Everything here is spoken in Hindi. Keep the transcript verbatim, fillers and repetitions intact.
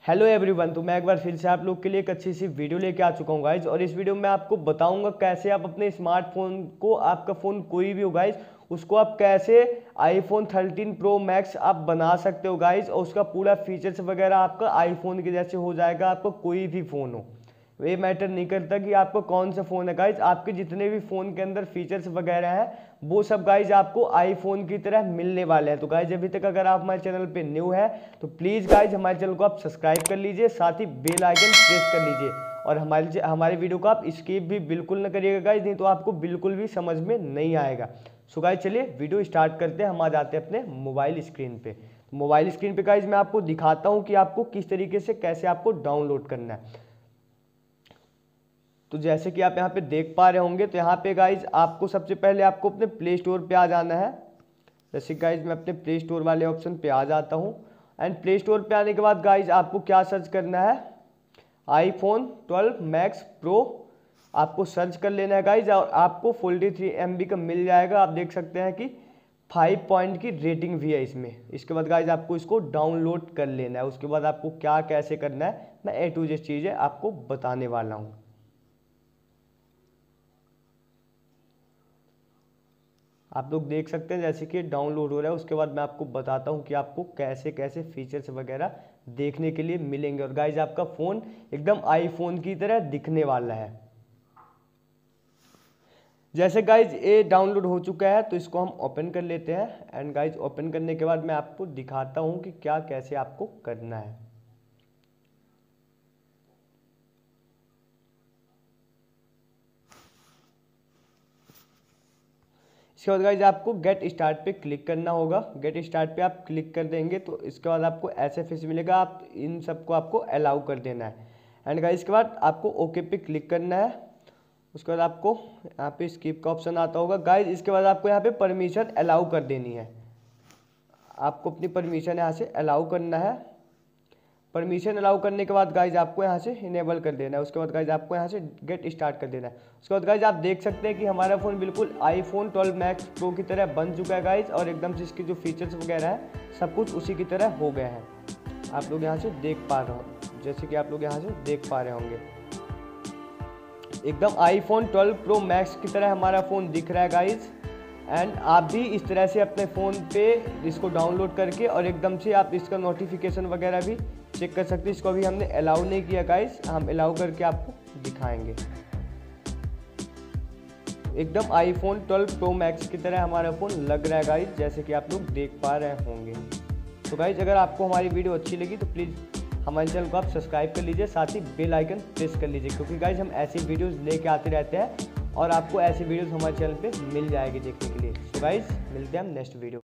हेलो एवरीवन, तो मैं एक बार फिर से आप लोग के लिए एक अच्छी सी वीडियो लेके आ चुका हूँ गाइज। और इस वीडियो में आपको बताऊंगा कैसे आप अपने स्मार्टफोन को, आपका फ़ोन कोई भी हो गाइज, उसको आप कैसे आईफोन थर्टीन प्रो मैक्स आप बना सकते हो गाइज। और उसका पूरा फीचर्स वगैरह आपका आईफोन के जैसे हो जाएगा, आपको कोई भी फ़ोन हो। ये मैटर नहीं करता कि आपका कौन सा फ़ोन है गाइज, आपके जितने भी फ़ोन के अंदर फीचर्स वगैरह हैं वो सब गाइज आपको आईफोन की तरह मिलने वाले हैं। तो गाइज अभी तक अगर आप हमारे चैनल पे न्यू है तो प्लीज़ गाइज हमारे चैनल को आप सब्सक्राइब कर लीजिए, साथ ही बेल आइकन प्रेस कर लीजिए। और हमारे हमारी वीडियो को आप स्किप भी बिल्कुल ना करिएगा गाइज, नहीं तो आपको बिल्कुल भी समझ में नहीं आएगा। सो गाइज चलिए वीडियो स्टार्ट करते हैं। हम आ जाते हैं अपने मोबाइल स्क्रीन पे। मोबाइल स्क्रीन पे गाइज मैं आपको दिखाता हूँ कि आपको किस तरीके से कैसे आपको डाउनलोड करना है। तो जैसे कि आप यहाँ पे देख पा रहे होंगे, तो यहाँ पे गाइज आपको सबसे पहले आपको अपने प्ले स्टोर पे आ जाना है। जैसे गाइज मैं अपने प्ले स्टोर वाले ऑप्शन पे आ जाता हूँ। एंड प्ले स्टोर पे आने के बाद गाइज आपको क्या सर्च करना है, आईफोन ट्वेल्व मैक्स प्रो आपको सर्च कर लेना है गाइज। और आपको फोर्टी थ्री एम बी का मिल जाएगा। आप देख सकते हैं कि फाइव पॉइंट की रेटिंग भी है इसमें। इसके बाद गाइज आपको इसको डाउनलोड कर लेना है। उसके बाद आपको क्या कैसे करना है मैं ए टू जेड चीज़ें आपको बताने वाला हूँ। आप लोग देख सकते हैं जैसे कि डाउनलोड हो रहा है। उसके बाद मैं आपको बताता हूं कि आपको कैसे कैसे फीचर्स वगैरह देखने के लिए मिलेंगे। और गाइज आपका फ़ोन एकदम आईफोन की तरह दिखने वाला है। जैसे गाइज ये डाउनलोड हो चुका है तो इसको हम ओपन कर लेते हैं। एंड गाइज ओपन करने के बाद मैं आपको दिखाता हूं कि क्या कैसे आपको करना है। इसके बाद गाइज आपको गेट स्टार्ट पे क्लिक करना होगा। गेट स्टार्ट पे आप क्लिक कर देंगे तो इसके बाद आपको ऐसे फेस मिलेगा। आप इन सबको आपको अलाउ कर देना है। एंड गाइज इसके बाद आपको ओके पे क्लिक करना है। उसके बाद आपको यहाँ पे स्किप का ऑप्शन आता होगा गाइज। इसके बाद आपको यहाँ पे परमिशन अलाउ कर देनी है। आपको अपनी परमिशन यहाँ से अलाउ करना है। परमिशन अलाउ करने के बाद गाइज आपको यहाँ से इनेबल कर देना है। उसके बाद गाइज आपको यहाँ से गेट स्टार्ट कर देना है। उसके बाद गाइज आप देख सकते हैं कि हमारा फ़ोन बिल्कुल आईफोन ट्वेल्व मैक्स प्रो की तरह बन चुका है गाइज। और एकदम से इसके जो फीचर्स वगैरह है सब कुछ उसी की तरह हो गया है। आप लोग यहाँ से देख पा रहे हो, जैसे कि आप लोग यहाँ से देख पा रहे होंगे एकदम आईफोन ट्वेल्व प्रो मैक्स की तरह हमारा फ़ोन दिख रहा है गाइज। एंड आप भी इस तरह से अपने फ़ोन पे इसको डाउनलोड करके और एकदम से आप इसका नोटिफिकेशन वगैरह भी चेक कर सकते हैं। इसको अभी हमने अलाउ नहीं किया गाइस, हम अलाउ करके आपको दिखाएंगे। एकदम आईफोन ट्वेल्व प्रो मैक्स की तरह हमारा फ़ोन लग रहा है गाइस, जैसे कि आप लोग देख पा रहे होंगे। तो गाइस अगर आपको हमारी वीडियो अच्छी लगी तो प्लीज़ हमारे चैनल को आप सब्सक्राइब कर लीजिए, साथ ही बेल आइकन प्रेस कर लीजिए, क्योंकि गाइस हम ऐसी वीडियोस लेके आते रहते हैं और आपको ऐसी वीडियोस हमारे चैनल पे मिल जाएगी देखने के लिए। तो गाइस मिलते हैं हम नेक्स्ट वीडियो।